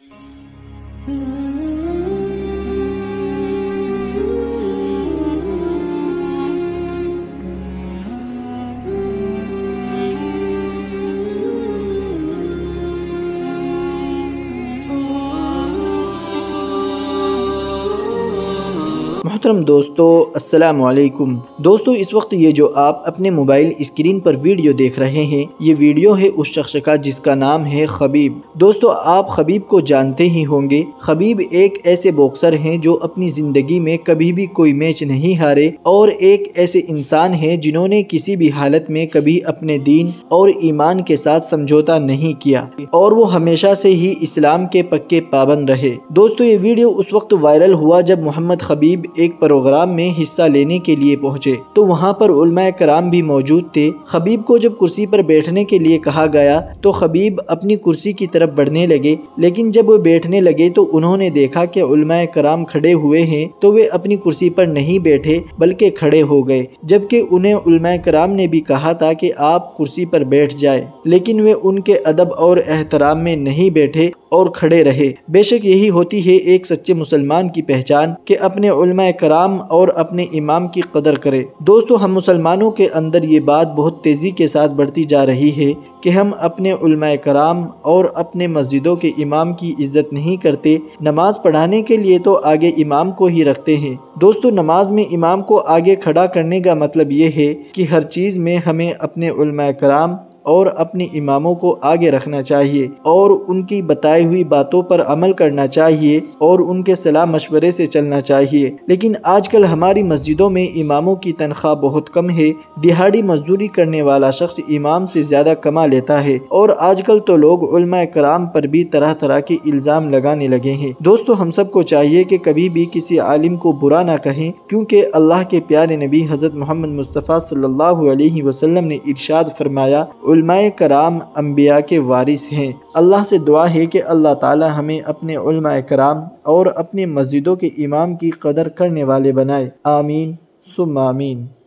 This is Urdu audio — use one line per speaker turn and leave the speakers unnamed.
محترم دوستو، السلام علیکم۔ دوستو، اس وقت یہ جو آپ اپنے موبائل اسکرین پر ویڈیو دیکھ رہے ہیں، یہ ویڈیو ہے اس شخص کا جس کا نام ہے خبیب۔ دوستو، آپ خبیب کو جانتے ہی ہوں گے۔ خبیب ایک ایسے باکسر ہیں جو اپنی زندگی میں کبھی بھی کوئی میچ نہیں ہارے، اور ایک ایسے انسان ہیں جنہوں نے کسی بھی حالت میں کبھی اپنے دین اور ایمان کے ساتھ سمجھوتا نہیں کیا، اور وہ ہمیشہ سے ہی اسلام کے پکے پابند رہے۔ دوستو، یہ ویڈیو اس وقت وائرل ہوا جب محمد خبیب ایک پروگرام میں حصہ لینے کے لیے پہنچے، تو وہاں پر علماء کرام بھی موجود تھے۔ خبیب کو جب کرسی پر بیٹھنے کے لیے کہا گیا تو خبیب اپنی کرسی کی طرف بڑھنے لگے، لیکن جب وہ بیٹھنے لگے تو انہوں نے دیکھا کہ علماء کرام کھڑے ہوئے ہیں، تو وہ اپنی کرسی پر نہیں بیٹھے بلکہ کھڑے ہو گئے، جبکہ انہیں علماء کرام نے بھی کہا تھا کہ آپ کرسی پر بیٹھ جائیں، لیکن وہ ان کے ادب اور احترام میں نہیں بیٹھے اور کھڑے رہے۔ بے شک یہی ہوتی ہے ایک سچے مسلمان کی پہچان، کہ اپنے علماء کرام اور اپنے امام کی قدر کرے۔ دوستو، ہم مسلمانوں کے اندر یہ بات بہت تیزی کے ساتھ بڑھتی جا رہی ہے کہ ہم اپنے علماء کرام اور اپنے مسجدوں کے امام کی عزت نہیں کرتے۔ نماز پڑھانے کے لیے تو آگے امام کو ہی رکھتے ہیں۔ دوستو، نماز میں امام کو آگے کھڑا کرنے کا مطلب یہ ہے کہ ہر چیز میں ہمیں اپنے علماء کرام اور اپنے اماموں کو آگے رکھنا چاہیے، اور ان کی بتائی ہوئی باتوں پر عمل کرنا چاہیے، اور ان کے صلاح مشورے سے چلنا چاہیے۔ لیکن آج کل ہماری مسجدوں میں اماموں کی تنخواہ بہت کم ہے۔ دہاڑی مزدوری کرنے والا شخص امام سے زیادہ کما لیتا ہے، اور آج کل تو لوگ علماء کرام پر بھی طرح طرح کے الزام لگانے لگے ہیں۔ دوستو، ہم سب کو چاہیے کہ کبھی بھی کسی عالم کو برا نہ کہیں، کیونکہ اللہ کے پیارے نبی حضرت محمد مصطفیٰ صلی اللہ علیہ وسلم نے ارشاد فرمایا، علماء کرام انبیاء کے وارث ہیں۔ اللہ سے دعا ہے کہ اللہ تعالی ہمیں اپنے علماء کرام اور اپنے مسجدوں کے امام کی قدر کرنے والے بنائے۔ آمین ثم آمین۔